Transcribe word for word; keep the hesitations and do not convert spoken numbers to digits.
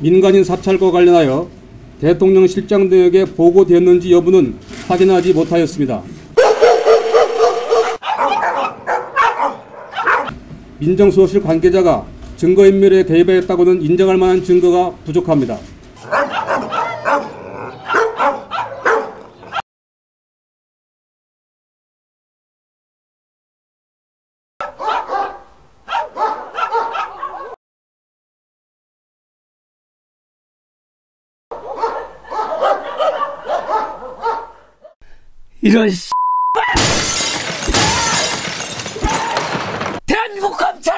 민간인 사찰과 관련하여 대통령실장 등에게 보고되었는지 여부는 확인하지 못하였습니다. 민정수석실 관계자가 증거인멸에 개입했다고는 인정할 만한 증거가 부족합니다. 이런 씨 대한민국 검찰